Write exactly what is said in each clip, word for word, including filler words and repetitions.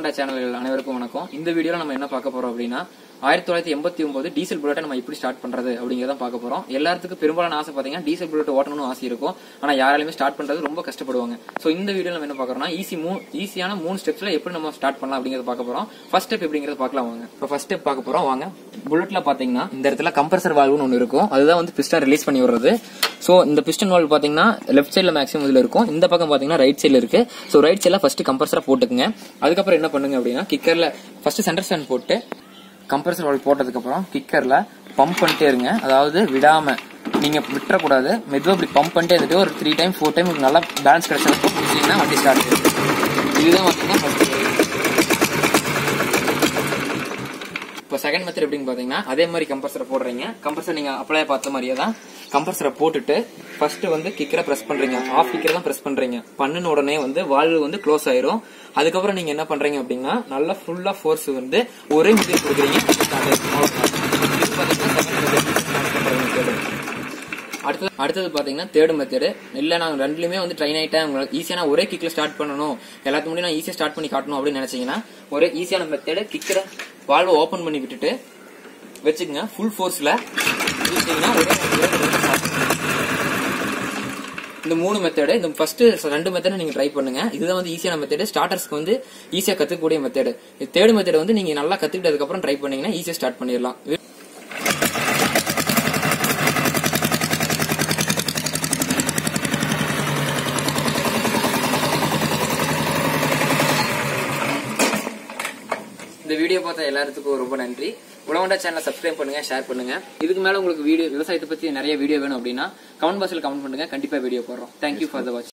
உலகண்டா சேனல்கள் அனைவருக்கும் வணக்கம். இந்த வீடியோல நம்ம என்ன பார்க்க போறோம் அப்படின்னா ஆயிரத்தி தொள்ளாயிரத்தி எண்பத்தி ஒன்பது டீசல் புல்லட்டை நம்ம எப்படி ஸ்டார்ட் பண்றது அப்படிங்கறத பார்க்க போறோம். எல்லாத்துக்கும் பெரும்பாலான ஆசை பாத்தீங்கன்னா டீசல் புல்லட் ஓட்டணும்னு ஆசை இருக்கும். ஆனா யாராலுமே ஸ்டார்ட் பண்றது ரொம்ப கஷ்டப்படுவாங்க. சோ இந்த வீடியோல நம்ம என்ன பார்க்கறோம்னா ஈஸி மூணு ஈஸியான மூணு ஸ்டெப்ஸ்ல எப்படி நம்ம ஸ்டார்ட் பண்ணலாம் அப்படிங்கறத பார்க்க போறோம். ஃபர்ஸ்ட் ஸ்டெப் எப்படிங்கறத பார்க்கலாம் வாங்க. இப்போ ஃபர்ஸ்ட் ஸ்டெப் பார்க்க போறோம் வாங்க. புல்லட்ல பாத்தீங்கன்னா இந்த இடத்துல கம்ப்ரசர் வால்வ்னு ஒன்னு இருக்கும். அதுதான் வந்து பிஸ்டன் ரிலீஸ் பண்ணி விடுறது. சோ இந்த பிஸ்டன் வால்வ் பாத்தீங்கன்னா லெஃப்ட் சைடுல மேக்ஸிமம் இதுல இருக்கும். இந்த பக்கம் பாத்தீங்கன்னா ரைட் சைடுல இருக்கு. சோ ரைட் சைடுல ஃபர்ஸ்ட் கம்ப்ரசரை போட்டுக்குங்க. அதுக்கப்புறம் என்ன பண்ணுங்க அப்படின்னா கிக்கர்ல ஃபர்ஸ்ட் சென்டர் ஸ்டாண்ட் போட்டு கம்ப்ரசர் வால்வ் போட்டதுக்கு அப்புறம் கிக்கர்ல பம்ப் பண்ணிட்டே இருங்க. அதாவது விடாம நீங்க விட்டுறக்கூடாது. மெதுவா இப்படி பம்ப் பண்ணிட்டே இருந்துட்டு ஒரு த்ரீ டைம் ஃபோர் டைம் நல்லா பேலன்ஸ் கிடைச்சதுக்கு பிடிச்சீங்கன்னா வண்டி ஸ்டார்ட் ஆகும். இதுதான் பாத்தீங்கன்னா ஃபர்ஸ்ட். இப்போ செகண்ட் மெத்தட் எப்படின்னு பாத்தீங்கன்னா அதே மாதிரி கம்ப்ரசரை போடுறீங்க. கம்ப்ரசர் நீங்க அப்ளை பார்த்த மாதிரியே தான் கம்ப்ரசரை போட்டுட்டு ஃபர்ஸ்ட் வந்து கிக்கரை பிரஸ் பண்றீங்க. ஆஃப் கிக்கரை தான் பிரஸ் பண்றீங்க. பண்ணின உடனே வந்து வால்வு வந்து க்ளோஸ் ஆயிரும். அதுக்கப்புறம் நீங்க என்ன பண்றீங்க அப்படின்னா நல்லா ஃபுல்லா ஃபோர்ஸ் வந்து ஒரே மிதில் கொடுக்குறீங்க. அடுத்தது அடுத்தது பாத்தீங்கன்னா தேர்ட் மெத்தடு. இல்ல நாங்க ரெண்டுலயுமே வந்து ட்ரைன் ஆயிட்டேன், உங்களுக்கு ஈஸியான ஒரே கிக்ல ஸ்டார்ட் பண்ணணும், எல்லாத்துக்கு முன்னாடி நான் ஈஸியா ஸ்டார்ட் பண்ணி காட்டணும் அப்படின்னு நினைச்சீங்கன்னா ஒரே ஈஸியான மெத்தடு கிக்கரை வால்வை ஓபன் பண்ணி விட்டுட்டு வச்சுக்கோங்க. ஃபுல் ஃபோர்ஸ்ல இந்த மூணு மெத்தடு, இந்த ஃபர்ஸ்ட் ரெண்டு மெத்தட் நீங்க ட்ரை பண்ணுங்க. இதுதான் வந்து ஈஸியான மெத்தடு, ஸ்டார்டர்ஸ்க்கு வந்து ஈஸியா கத்துக்கக்கூடிய மெத்தடு. தேர்ட் மெத்தட் வந்து நீங்க நல்லா கத்துக்கிட்டதுக்கு அப்புறம் ட்ரை பண்ணீங்கன்னா ஈஸியா ஸ்டார்ட் பண்ணிடலாம். இந்த வீடியோ பார்த்த எல்லாத்துக்கும் ரொம்ப நன்றி. உலகண்டா சேனலை சப்ஸ்கிரைப் பண்ணுங்க, ஷேர் பண்ணுங்க. இதுக்கு மேல உங்களுக்கு வீடியோ விவசாயத்தை பத்தி நிறைய வீடியோ வேணும் அப்படின்னா கமெண்ட் பாக்ஸ்ல கமெண்ட் பண்ணுங்க. கண்டிப்பா வீடியோ போடுறோம். Thank you for the watch.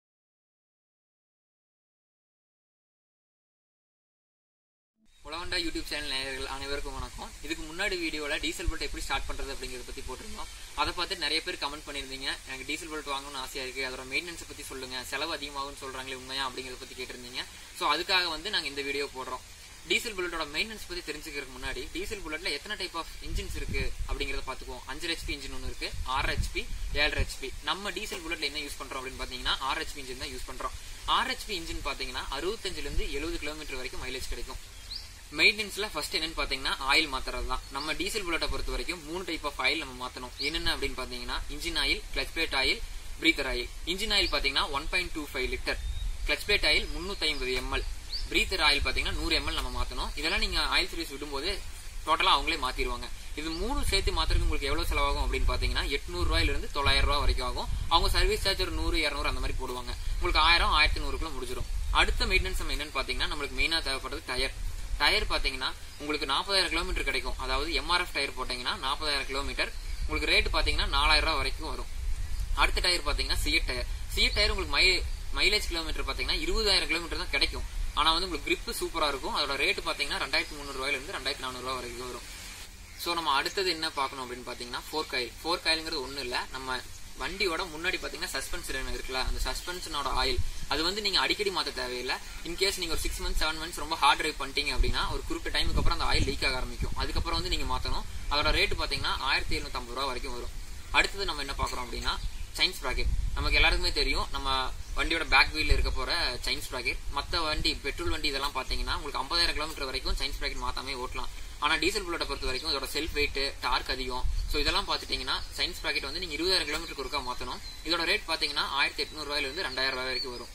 உலகண்டா யூடியூப் சேனல் நேயர்கள் அனைவருக்கும் வணக்கம். இதுக்கு முன்னாடி வீடியோல டீசல் பல்ட் எப்படி ஸ்டார்ட் பண்றது அப்படிங்கறத பத்தி போட்டிருந்தோம். அதை பார்த்து நிறைய பேர் கமெண்ட் பண்ணிருந்தீங்க. எனக்கு டீசல் பல்ட் வாங்கணும்னு ஆசையா இருக்கு, அதோட மெயின்டெனன்ஸ் பத்தி சொல்லுங்க, செலவு அதிகமாகும்னு சொல்றாங்களே உண்மையா அப்படிங்கறத பத்தி கேட்டிருந்தீங்க. சோ அதுக்காக வந்து நாங்க இந்த வீடியோ போடுறோம். டீசல் புல்லட்டோட மெயின்டெனன்ஸ் பத்தி தெரிஞ்சுக்கிறதுக்கு முன்னாடி டீசல் புல்லட்ல எத்தனை டைப் ஆஃப் இன்ஜின்ஸ் இருக்கு அப்படிங்கறத பாத்துக்குவோம். அஞ்சு ஹெச்பி இன்ஜின் ஒன்னு இருக்கு, ஆறு ஹெச்பி, ஏழு ஹெச்பி. நம்ம டீசல் புல்லட்ல என்ன யூஸ் பண்றோம் அப்படின்னு பாத்தீங்கன்னா ஆறு ஹெச்பி இன்ஜின் தான் யூஸ் பண்றோம். ஆறு ஹெச்பி இன்ஜின் பாத்தீங்கன்னா அறுபத்தஞ்சுல இருந்து எழுபது கிலோமீட்டர் வரைக்கும் மைலேஜ் கிடைக்கும். மெயின்டெனன்ஸ்ல ஃபர்ஸ்ட் என்னன்னு பாத்தீங்கன்னா ஆயில் மாத்துறது தான். நம்ம டீசல் புல்லட்டை பொறுத்த வரைக்கும் மூணு டைப் ஆஃப் ஆயில் நம்ம மாத்தணும். என்னென்ன அப்படின்னு பாத்தீங்கன்னா engine oil, clutch plate oil, breather oil. Engine oil பாத்தீங்கன்னா one point two five litre, கிளச் பிளேட் ஆயில் முன்னூத்தி ஐம்பது எம்எல், பிரீத்தர் ஆயில் பாத்தீங்கன்னா நூறு எம்எல் நம்ம மாத்தணும். இதெல்லாம் நீங்க ஆயில் சர்வீஸ் விடும்போது டோட்டலா அவங்களே மாத்திடுவாங்க. இது மூணு சேர்த்து மாத்திரக்கு உங்களுக்கு எவ்வளவு செலவாகும் அப்படின்னு பாத்தீங்கன்னா எட்நூறு ரூபாயில இருந்து தொள்ளாயிரம் ரூபாய் வரைக்கும் ஆகும். அவங்க சர்வீஸ் சார்ஜ் ஒரு நூறு இருநூறு அந்த மாதிரி போடுவாங்க. உங்களுக்கு ஆயிரம் ஆயிரத்தி நூறுக்குள்ள முடிஞ்சிடும். அடுத்த மெயின்டெனன்ஸ் நம்ம என்னன்னு பாத்தீங்கன்னா நம்மளுக்கு மெயினா தேவைப்படுறது டயர். டயர் பாத்தீங்கன்னா உங்களுக்கு நாற்பதாயிரம் கிலோமீட்டர் கிடைக்கும். அதாவது எம்ஆர்எஃப் டயர் போட்டீங்கன்னா நாற்பதாயிரம் கிலோமீட்டர் உங்களுக்கு ரேட் பாத்தீங்கன்னா நாலாயிரம் ரூபாய் வரைக்கும் வரும். அடுத்த டயர் பாத்தீங்கன்னா சிஎட் டயர். சிஎட் டயர் உங்களுக்கு மை மைலேஜ் கிலோமீட்டர் பாத்தீங்கன்னா இருபதாயிரம் கிலோமீட்டர் தான் கிடைக்கும். ஆனா வந்து உங்களுக்கு கிரிப் சூப்பரா இருக்கும். அதோட ரேட் பாத்தீங்கன்னா ரெண்டாயிரத்தி முந்நூறு ரூபாயில இருந்து ரெண்டாயிரத்தி நானூறு ரூபாய் வரைக்கும் வரும். சோ நம்ம அடுத்தது என்ன பாக்கணும் அப்படின்னு பாத்தீங்கன்னா ஃபோர்க் ஆயில். ஃபோர்க் ஆயில்ங்கிறது ஒண்ணு இல்ல, நம்ம வண்டியோட முன்னாடி பாத்தீங்கன்னா சஸ்பென்ஷன் இருக்குல்ல, அந்த சஸ்பென்ஷனோட ஆயில் அது வந்து நீங்க அடிக்கடி மாத்த தேவையில்லை. இன்கேஸ் நீங்க ஒரு சிக்ஸ் மந்த்ஸ் செவன் மந்த்ஸ் ரொம்ப ஹார்ட் டிரைவ் பண்ணிட்டீங்க அப்படின்னா ஒரு குறிப்பிட்ட டைமுக்கு அப்புறம் அந்த ஆயில் லீக் ஆக ஆரம்பிக்கும். அதுக்கப்புறம் வந்து நீங்க மாத்தணும். அதோட ரேட் பாத்தீங்கன்னா ஆயிரத்தி எழுநூத்தி ஐம்பது ரூபாய் வரைக்கும் வரும். அடுத்தது நம்ம என்ன பாக்குறோம் அப்படின்னா செயின் ஸ்ப்ராக்கெட். நமக்கு எல்லாருக்குமே தெரியும் நம்ம வண்டியோட பேக் வீல்ல இருக்க போற செயின் ஸ்ப்ராக்கெட். மத்த வண்டி பெட்ரோல் வண்டி இதெல்லாம் பாத்தீங்கன்னா உங்களுக்கு ஐம்பதாயிரம் கிலோமீட்டர் வரைக்கும் செயின் ஸ்ப்ராக்கெட் மாத்தாமே ஓட்டலாம். ஆனா டீசல் புல்லட்டை பொறுத்த வரைக்கும் இதோட செல்ஃப் வெயிட், டார்க் அதிகம். சோ இதெல்லாம் பாத்துட்டீங்கன்னா செயின் ஸ்ப்ராக்கெட் வந்து நீங்க இருபதாயிரம் கிலோமீட்டருக்கு ஒருக்கா மாத்தணும். இதோட ரேட் பாத்தீங்கன்னா ஆயிரத்தி எட்நூறு ரூபாயில இருந்து ரெண்டாயிரம் ரூபாய் வரைக்கும் வரும்.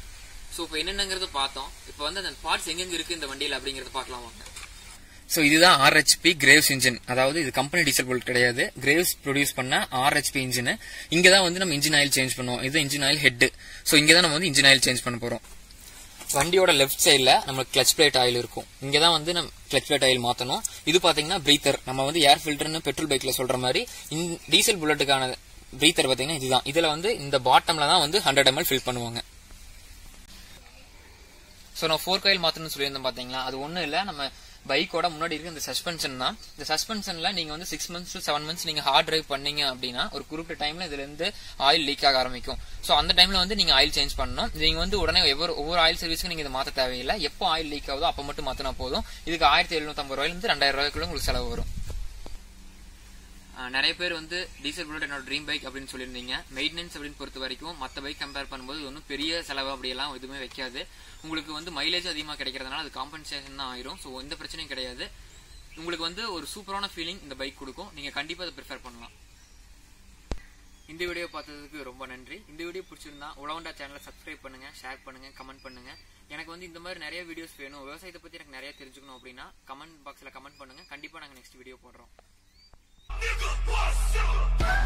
சோ இப்ப என்னென்னங்கிறது பார்த்தோம். இப்ப வந்து அந்த பார்ட்ஸ் எங்கெங்க இருக்கு இந்த வண்டியில அப்படிங்கறத பாக்கலாம் வாங்க. சோ இதுதான் ஆறு ஹெச்பி கிரேவ்ஸ் இன்ஜின். அதாவது இது கம்பெனி டீசல் புல்லட் கிடையாது, கிரேவ்ஸ் ப்ரொடியூஸ் பண்ண ஆறு ஹெச்பி இன்ஜின். இங்கதான் வந்து நம்ம இன்ஜின் ஆயில் சேஞ்ச் பண்ணுவோம். இது இன்ஜின் ஆயில் ஹெட். சோ இங்கதான் நம்ம வந்து இன்ஜின் ஆயில் சேஞ்ச் பண்ண போறோம். வண்டியோட லெஃப்ட் சைட்ல நமக்கு கிளச் பிளேட் ஆயில் இருக்கும். இங்கதான் வந்து நம்ம கிளச் பிளேட் ஆயில் மாத்தணும். இது பாத்தீங்கன்னா பிரீத்தர். நம்ம வந்து ஏர் ஃபில்டர்னு பெட்ரோல் பைக்ல சொல்ற மாதிரி டீசல் புல்லட்டுக்கான பிரீத்தர் பாத்தீங்கன்னா இதுதான். இதுல வந்து இந்த பாட்டம்ல தான் வந்து ஹண்ட்ரட் எம்எல் ஃபில் பண்ணுவாங்க. சோ நான் ஃபோர்க் ஆயில் மாத்தணும்னு சொல்லியிருந்தோம் பாத்தீங்களா, அது ஒண்ணும் இல்ல, நம்ம பைக்கோட முன்னாடி இருக்க இந்த சஸ்பென்ஷன் தான். இந்த சஸ்பென்ஷன்ல நீங்க வந்து six months to seven months நீங்க ஹார்ட் டிரைவ் பண்ணீங்க அப்படின்னா ஒரு குறிப்பிட்ட டைம்ல இதுல இருந்து ஆயில் லீக் ஆக ஆரம்பிக்கும். சோ அந்த டைம்ல வந்து நீங்க ஆயில் சேஞ்ச் பண்ணணும். நீங்க வந்து உடனே ஒவ்வொரு ஒவ்வொரு ஆயில் சர்வீஸ்க்கு நீங்க இதை மாத்த தேவையில்லை. எப்போ ஆயில் லீக் ஆகுதோ அப்ப மட்டும் மாத்தினா போதும். இதுக்கு ஆயிரத்தி எழுநூத்தி ஐம்பது ரூபாயில இருந்து ரெண்டாயிரம் ரூபாய்க்குள்ள உங்களுக்கு செலவு வரும். நிறைய பேர் வந்து டீசல் புல்லட் என்னோட ட்ரீம் பைக் அப்படின்னு சொல்லியிருந்தீங்க. மெயின்டெனன்ஸ் அப்படின்னு பொறுத்த வரைக்கும் மற்ற பைக் கம்பேர் பண்ணும்போது ஒன்றும் பெரிய செலவு அப்படியெல்லாம் எதுவுமே வைக்காது. உங்களுக்கு வந்து மைலேஜ் அதிகமாக கிடைக்கிறதுனால அது காம்பன்சேஷன் தான் ஆயிரும். ஸோ எந்த பிரச்சனையும் கிடையாது. உங்களுக்கு வந்து ஒரு சூப்பரான ஃபீலிங் இந்த பைக் கொடுக்கும். நீங்கள் கண்டிப்பாக அதை ப்ரிஃபர் பண்ணலாம். இந்த வீடியோ பார்த்ததுக்கு ரொம்ப நன்றி. இந்த வீடியோ பிடிச்சிருந்தா உழவண்டா சேனலை சப்ஸ்கிரைப் பண்ணுங்க, ஷேர் பண்ணுங்க, கமெண்ட் பண்ணுங்க. எனக்கு வந்து இந்த மாதிரி நிறைய வீடியோஸ் வேணும், விவசாயத்தை பற்றி எனக்கு நிறைய தெரிஞ்சுக்கணும் அப்படின்னா கமெண்ட் பாக்ஸில் கமெண்ட் பண்ணுங்க. கண்டிப்பாக நாங்கள் நெக்ஸ்ட் வீடியோ போடுறோம்.